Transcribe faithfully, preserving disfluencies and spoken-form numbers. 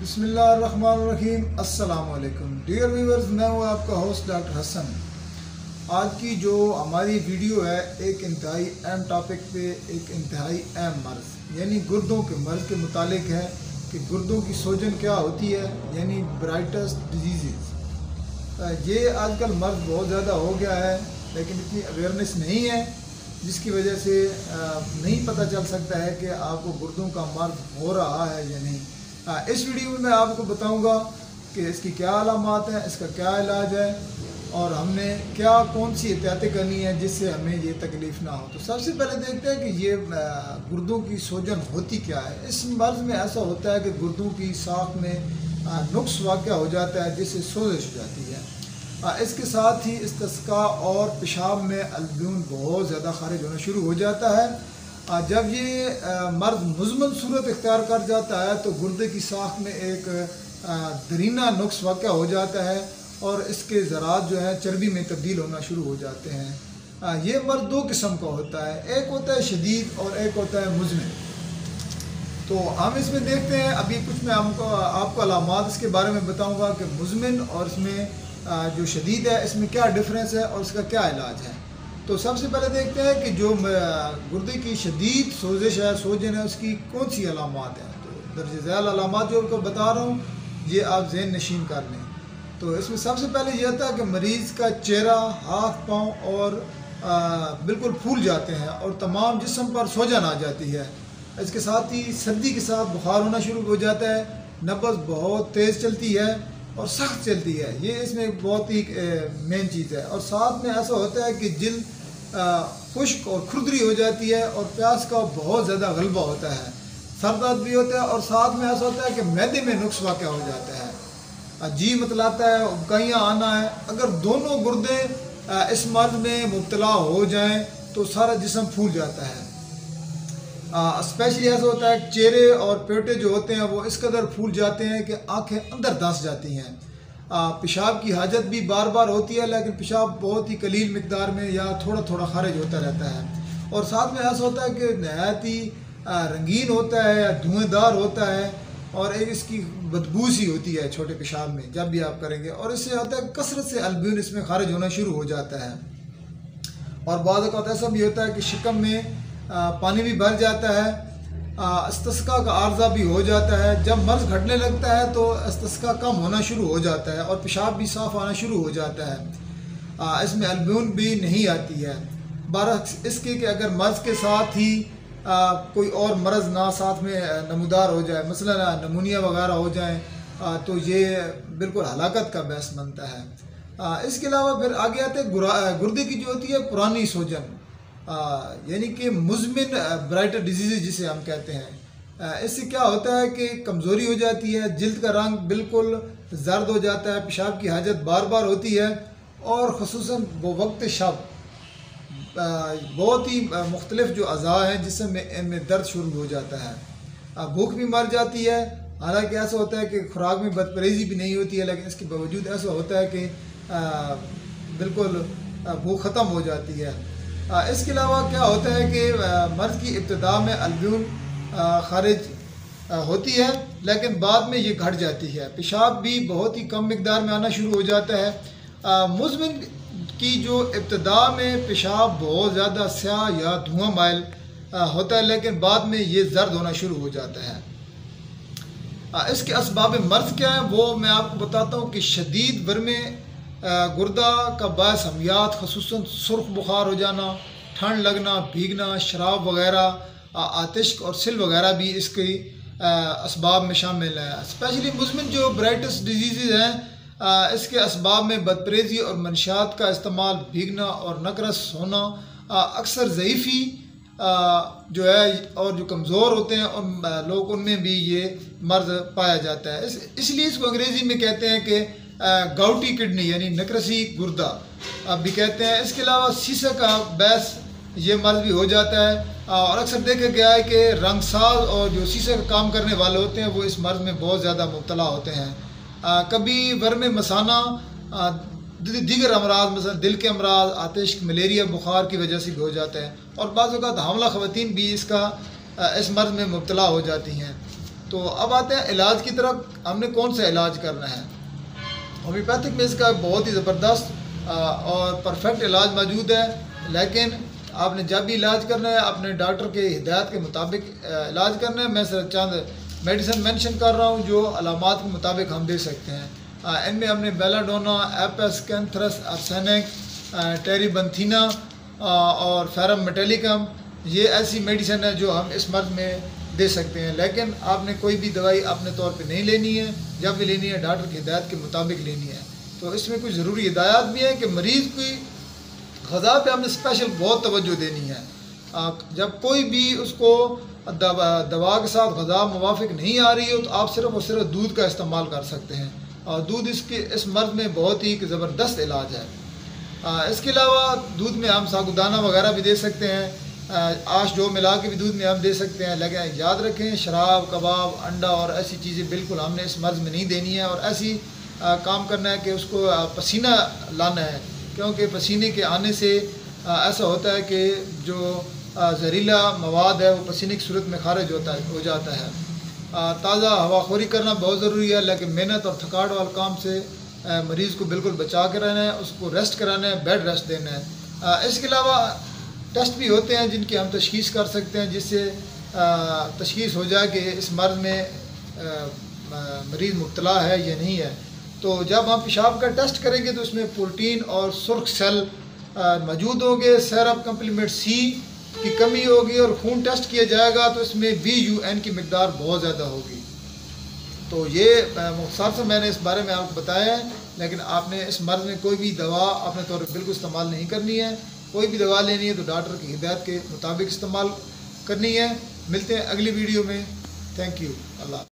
बिस्मिल्लाहिर्रहमानिर्रहीम। अस्सलाम वालेकुम डियर व्यूअर्स, मैं हूँ आपका होस्ट डॉक्टर हसन। आज की जो हमारी वीडियो है एक इंतहाई अहम टॉपिक पे, एक इंतहाई अहम मर्ज़ यानी गुर्दों के मर्ज़ के मुतालिक है कि गुर्दों की सोजन क्या होती है, यानी ब्राइटस डिजीज़। ये आजकल मर्ज़ बहुत ज़्यादा हो गया है लेकिन इतनी अवेयरनेस नहीं है, जिसकी वजह से नहीं पता चल सकता है कि आपको गुर्दों का मर्ज़ हो रहा है या नहीं। इस वीडियो में मैं आपको बताऊंगा कि इसकी क्या अलामात हैं, इसका क्या इलाज है और हमने क्या कौन सी एहतियातें करनी है जिससे हमें ये तकलीफ़ ना हो। तो सबसे पहले देखते हैं कि ये गुर्दों की सोजन होती क्या है। इस मर्ज़ में ऐसा होता है कि गुर्दों की साख में नुक्स वाक़या हो जाता है जिससे सोजिश हो जाती है। इसके साथ ही इस्तिस्का और पेशाब में अल्ब्यून बहुत ज़्यादा खारिज होना शुरू हो जाता है। जब ये मर्ज़ मुज़मन सूरत इख्तियार कर जाता है तो गुर्दे की साख में एक दरीना नुक्स वाक़या हो जाता है और इसके ज़रात जो है चर्बी में तब्दील होना शुरू हो जाते हैं। ये मर्ज़ दो किस्म का होता है, एक होता है शदीद और एक होता है मुज़मिन। तो हम इसमें देखते हैं, अभी कुछ मैं हमको आपको अलामात इसके बारे में बताऊँगा कि मुज़मिन और इसमें जो शदीद है इसमें क्या डिफरेंस है और इसका क्या इलाज है। तो सबसे पहले देखते हैं कि जो गुर्दे की शदीद सोजिश है, सोजन है, उसकी कौन सी अलामात हैं। तो दर्ज झैल अलामात जो आपको बता रहा हूँ ये आप ज़हन नशीन कर लें। तो इसमें सबसे पहले यह था कि मरीज़ का चेहरा, हाथ, पाँव और आ, बिल्कुल फूल जाते हैं और तमाम जिस्म पर सोजन आ जाती है। इसके साथ ही सर्दी के साथ बुखार होना शुरू हो जाता है, नब्ज़ बहुत तेज़ चलती है और सख्त चलती है, ये इसमें बहुत ही मेन चीज़ है। और साथ में ऐसा होता है कि जिल्द खुश्क और खुरदरी हो जाती है और प्यास का बहुत ज़्यादा गलबा होता है, सर दर्द भी होता है और साथ में ऐसा होता है कि मैदे में नुक्स वाक़या हो जाता है, जी मतलाता है, उबकाइयाँ आना है। अगर दोनों गुर्दे इस मर्ज़ में मुब्तला हो जाएं तो सारा जिस्म फूल जाता है। स्पेशली ऐसा होता है चेहरे और पेटे जो होते हैं वो इस कदर फूल जाते हैं कि आंखें अंदर धंस जाती हैं। पेशाब की हाजत भी बार बार होती है लेकिन पेशाब बहुत ही कलील मिकदार में या थोड़ा थोड़ा खारिज होता रहता है। और साथ में ऐसा होता है कि नहायत ही रंगीन होता है या धुएँदार होता है और एक इसकी बदबू सी होती है छोटे पेशाब में जब भी आप करेंगे। और इससे होता है कसरत से अल्ब्यून इसमें खारिज होना शुरू हो जाता है। और बाद वक़्त ऐसा भी होता है कि शिकम में आ, पानी भी भर जाता है, इस्तिस्का का आर्जा भी हो जाता है। जब मर्ज़ घटने लगता है तो इस्तिस्का कम होना शुरू हो जाता है और पेशाब भी साफ़ आना शुरू हो जाता है। आ, इसमें अल्ब्यून भी नहीं आती है। बरअक्स इसके कि अगर मर्ज़ के साथ ही आ, कोई और मर्ज़ ना साथ में नमूदार हो जाए, मसलन नमूनिया वगैरह हो जाए, आ, तो ये बिल्कुल हलाकत का बहस बनता है। आ, इसके अलावा फिर आगे आते हैं गुर्दे की जो होती है पुरानी सोजन, यानी कि मुज़मिन ब्राइटर डिजीज़ जिसे हम कहते हैं। इससे क्या होता है कि कमज़ोरी हो जाती है, जिल्द का रंग बिल्कुल जर्द हो जाता है, पेशाब की हाजत बार बार होती है और ख़ुसूसन वो वक्त शब बहुत ही मुख्तलिफ जो अज़ा हैं जिसमें इनमें दर्द शुरू हो जाता है। भूख भी मर जाती है, हालांकि ऐसा होता है कि खुराक में बदपरहेज़ी भी नहीं होती है लेकिन इसके बावजूद ऐसा होता है कि बिल्कुल भूख ख़त्म हो जाती है। इसके अलावा क्या होता है कि मर्ज़ की इब्तिदा में अल्ब्यून खारिज होती है लेकिन बाद में ये घट जाती है, पेशाब भी बहुत ही कम मिकदार में आना शुरू हो जाता है। मुज़मिन की जो इब्तिदा में पेशाब बहुत ज़्यादा स्याह या धुआं माइल होता है लेकिन बाद में ये जर्द होना शुरू हो जाता है। इसके असबाब मर्ज़ क्या है वो मैं आपको बताता हूँ कि शदीद वर्मे गुर्दा का बायस हमियात, ख़ुसूसन सुर्ख बुखार हो जाना, ठंड लगना, भीगना, शराब वगैरह, आतिश और सिल वगैरह भी इसके असबाब में शामिल है। स्पेशली मुज़मिन जो ब्राइटस डिजीज़ हैं इसके असबाब में बदपरहेज़ी और मनशियात का इस्तेमाल, भीगना और नकरस होना, अक्सर ज़ईफ़ी जो है और जो कमज़ोर होते हैं उन लोग उनमें भी ये मर्ज़ पाया जाता है। इस इसलिए इसको अंग्रेज़ी में कहते हैं कि गाउटी किडनी यानी नकरसी गुर्दा भी कहते हैं। इसके अलावा सीसा का बैस ये मर्ज़ भी हो जाता है और अक्सर देखा गया है कि रंगसाज और जो सीसा का काम करने वाले होते हैं वो इस मर्ज़ में बहुत ज़्यादा मुब्तला होते हैं। आ, कभी वर्म मसाना, दीगर अमराज मसलन दिल के अमराज, आतिश, मलेरिया, बुखार की वजह से भी हो जाता है और बाज़ औक़ात हामला ख़वातीन भी इसका इस मर्ज़ में मुब्तला हो जाती हैं। तो अब आते हैं इलाज की तरफ, हमने कौन सा इलाज करना है। होम्योपैथिक में इसका बहुत ही ज़बरदस्त और परफेक्ट इलाज मौजूद है, लेकिन आपने जब भी इलाज करना है अपने डॉक्टर के हिदायत के मुताबिक इलाज करना है। मैं सिर्फ चंद मेडिसिन मेंशन कर रहा हूँ जो अलामात के मुताबिक हम दे सकते हैं। इनमें हमने belladonna, apis, cantharis, arsenic, terebinthina और फेरम मेटेलिकम, ये ऐसी मेडिसिन है जो हम इस मर्ज़ में दे सकते हैं। लेकिन आपने कोई भी दवाई अपने तौर पे नहीं लेनी है, जब भी लेनी है डॉक्टर की हिदायत के मुताबिक लेनी है। तो इसमें कुछ ज़रूरी हिदायत भी है कि मरीज़ की ग़िज़ा पे हमने स्पेशल बहुत तवज्जो देनी है। जब कोई भी उसको दवा दवा के साथ ग़िज़ा मुवाफ़िक नहीं आ रही हो तो आप सिर्फ़ और सिर्फ दूध का इस्तेमाल कर सकते हैं, और दूध इसके इस मर्ज़ में बहुत ही ज़बरदस्त इलाज है। इसके अलावा दूध में हम साबूदाना वगैरह भी दे सकते हैं, आश जो मिला के भी दूध में हम दे सकते हैं। लेकिन याद रखें शराब, कबाब, अंडा और ऐसी चीज़ें बिल्कुल हमने इस मर्ज़ में नहीं देनी है, और ऐसी आ, काम करना है कि उसको आ, पसीना लाना है, क्योंकि पसीने के आने से आ, ऐसा होता है कि जो जहरीला मवाद है वो पसीने की सूरत में खारिज होता है हो जाता है। ताज़ा हवाखोरी करना बहुत ज़रूरी है, लेकिन मेहनत और थकावट वाले काम से आ, मरीज़ को बिल्कुल बचा के रहना है, उसको रेस्ट कराना है, बेड रेस्ट देना है। आ, इसके अलावा टेस्ट भी होते हैं जिनकी हम तशख़ीस कर सकते हैं, जिससे तशख़ीस हो जाए कि इस मर्ज़ में मरीज़ मुब्तला है या नहीं है। तो जब हम पेशाब का टेस्ट करेंगे तो उसमें प्रोटीन और सुर्ख सेल मौजूद होंगे, सेरम कम्प्लीमेंट सी की कमी होगी, और खून टेस्ट किया जाएगा तो इसमें बी यू एन की मिकदार बहुत ज़्यादा होगी। तो ये मुख्तसर से मैंने इस बारे में आपको बताया है, लेकिन आपने इस मर्ज़ में कोई भी दवा अपने तौर पर बिल्कुल इस्तेमाल नहीं करनी है। कोई भी दवा लेनी है तो डॉक्टर की हिदायत के मुताबिक इस्तेमाल करनी है। मिलते हैं अगली वीडियो में। Thank you. अल्लाह।